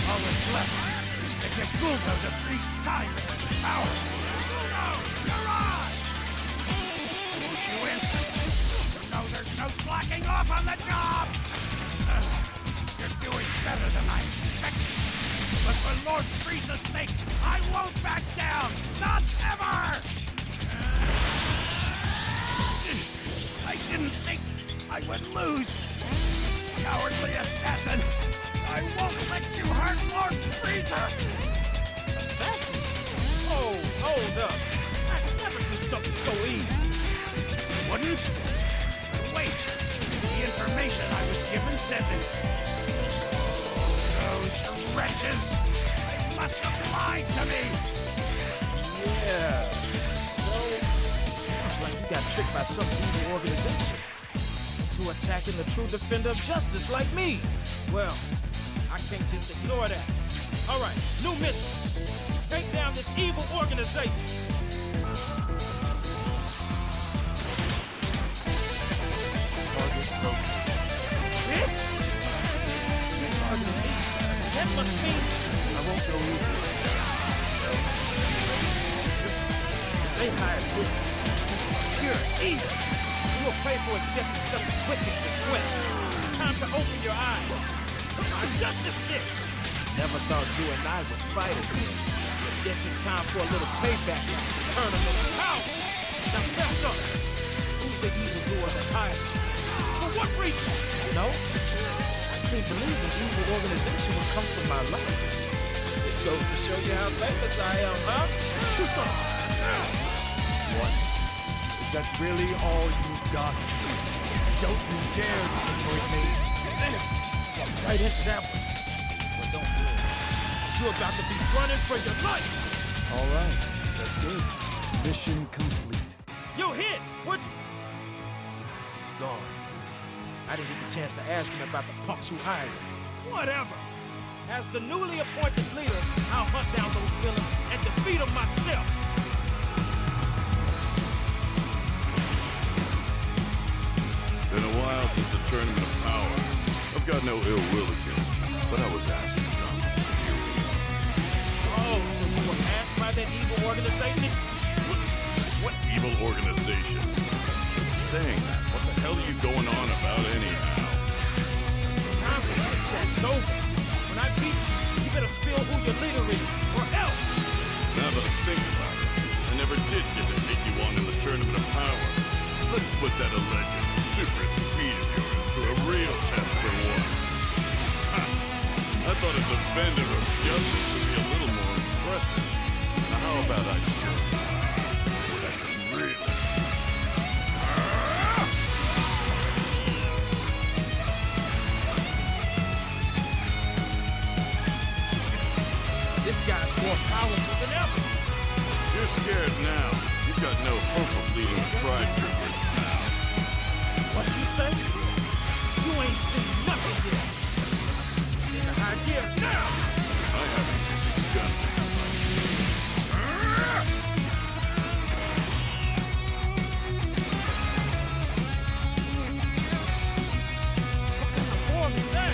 All that's left is to get Guldo to freeze time with his power. Guldo, you're on! Won't you answer? You know there's no slacking off on the job! You're doing better than I expected. But for Lord Frieza's sake, I won't back down! Not ever! I didn't think I would lose. Cowardly assassin! I won't let you hurt Lord Frieza! Assassin? Oh, hold up. I'd never do something so evil. Wouldn't? But wait. The information I was given said that... Those wretches! They must have lied to me! Yeah. So, sounds like you got tricked by some evil organization into attacking the true defender of justice like me. Well, I can't just ignore that. All right, new mission. Take down this evil organization. That must mean I won't go either. They hired good, pure evil. You will pay for accepting such a wicked request. Time to open your eyes. I'm Justice Kid. Never thought you and I would fight again. But guess it's time for a little payback. Tournament of power. Now fess up. Who's the evildoer that hired you? For what reason? No? I can't believe an evil organization would come from my life. This goes to show you how famous I am, huh? Do something. What? Is that really all you've got? Don't you dare disappoint me. Right into that one. Well, don't do it. You're about to be running for your life. All right, that's good. Mission complete. You hit! Where'd you... He's gone. I didn't get the chance to ask him about the punks who hired him. Whatever. As the newly appointed leader, I'll hunt down those villains and defeat them myself. Been a while since the Tournament of Power. I've got no ill will against you, but I was asking something. Oh, so you were asked by that evil organization? What evil organization? Saying that, what the hell are you going on about anyhow? Time for chit-chat is over. When I beat you, you better spill who your leader is, or else! Now that I think about it, I never did get to take you on in the Tournament of Power. Let's put that alleged super speed of yours to a real test for once. Ha! I thought a defender of justice would be a little more impressive. Now how about I show you what I can really... This guy's more powerful than ever. You're scared now. You've got no hope of leading the Pride Troopers now. What you say? You ain't seen nothing yet. In the high gear now! I haven't begun to What kind of form is that?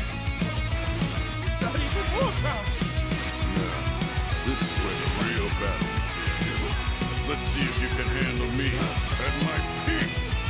Not even more power. Now, this is where the real battle begins. Let's see if you can handle me at my peak.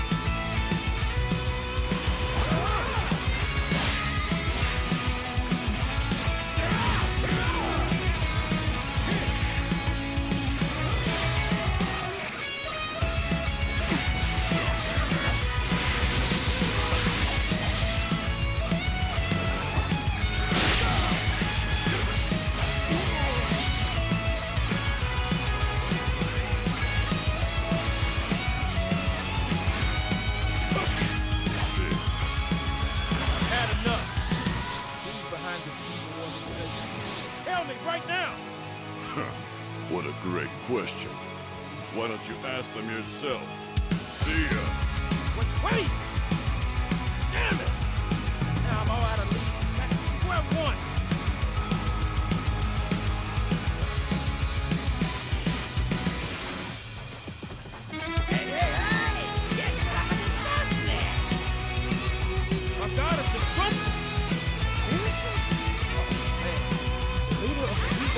Tell me right now! What a great question. Why don't you ask them yourself? See ya. Wait! Damn it! Now I'm all out of leads. Back to square one. My god of destruction! Seriously? Oh, man.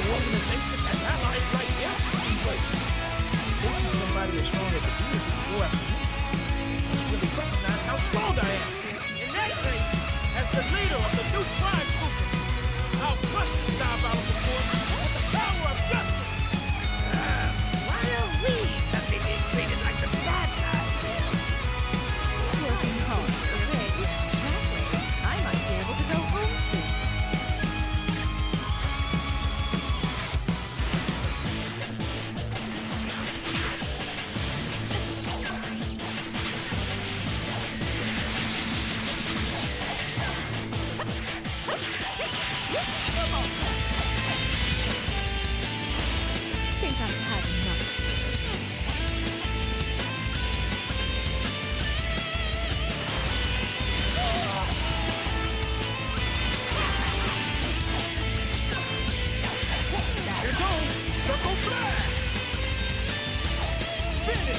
organization and allies like him? Wait, taking somebody as strong as he is to go after me must really recognize how strong I am. In that case, as the leader of the new Prime Troopers, I'll crush this diabolical force with the power of justice. Why are we suddenly being treated like the bad guys here? Working hard for Ray. That way, I might be able to go home soon. Think I've had enough of this. Here goes Circle Blast! Finish!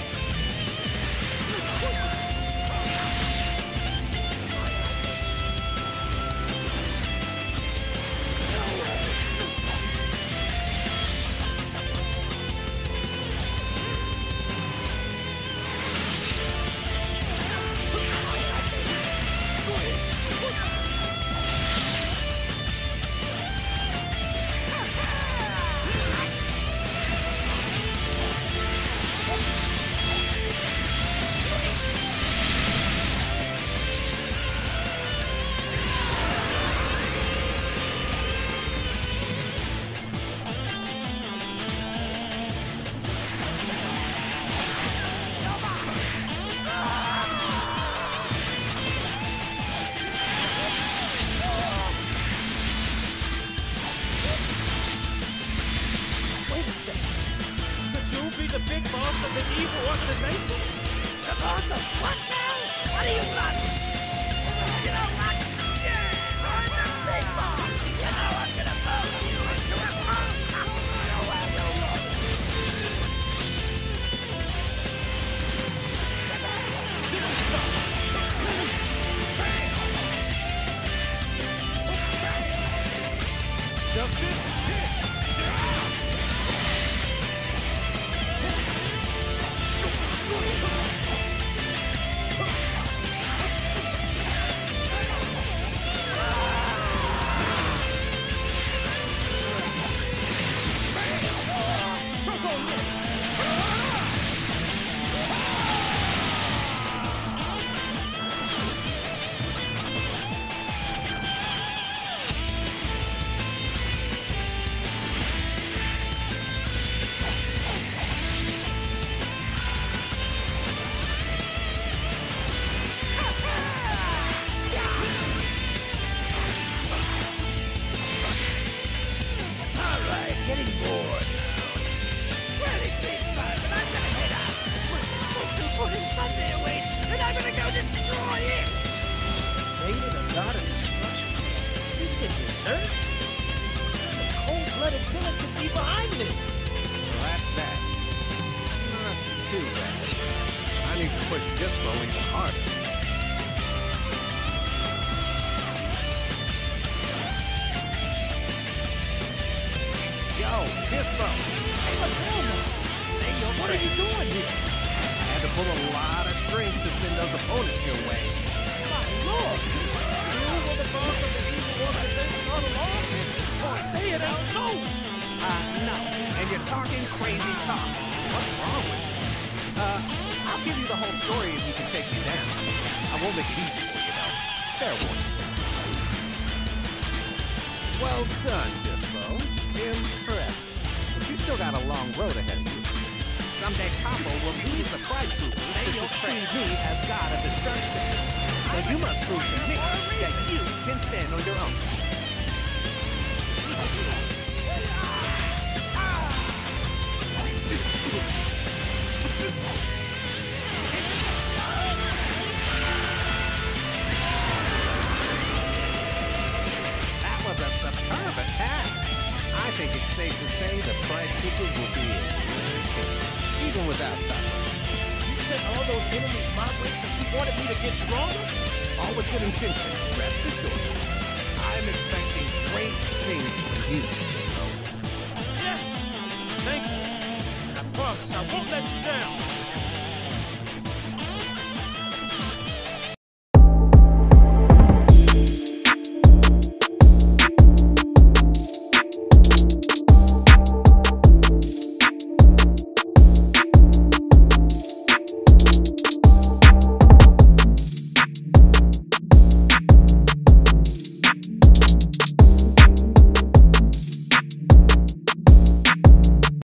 Wait a second. Could you be the big boss of the evil organization? The boss of what now? What do you want? You know what? Yeah, I'm the big boss. You know I'm gonna blow you into a pump. Justice? Alright, getting bored. Well, it's been fun, but I'm gonna head out. Special pudding Sunday awaits, and I'm gonna go destroy it! Created a god of destruction. Freaking dessert? The cold-blooded villain could be behind this. So that's that. Not too bad. I need to push Dispo even harder. Yo, Dispo! Hey, look, Elmo! Say your What are you prayers. doing here? I had to pull a lot of strings to send those opponents your way. My lord! You were the boss of the evil organization all along? Oh, say it out so! No. And you're talking crazy talk. What's wrong with you? I'll give you the whole story if you can take me down. I won't make it easy for you, though. Fair warning. Well done, Dispo. Impressive. But you still got a long road ahead of you. Someday Toppo will lead the Pride Troopers to succeed me as God of Destruction. So you must prove to me that you can stand on your own. That was a superb attack. I think it's safe to say the Pride Troopers will be in good hands, even without Toppo. You sent all those enemies my way because you wanted me to get stronger? All with good intention, rest assured.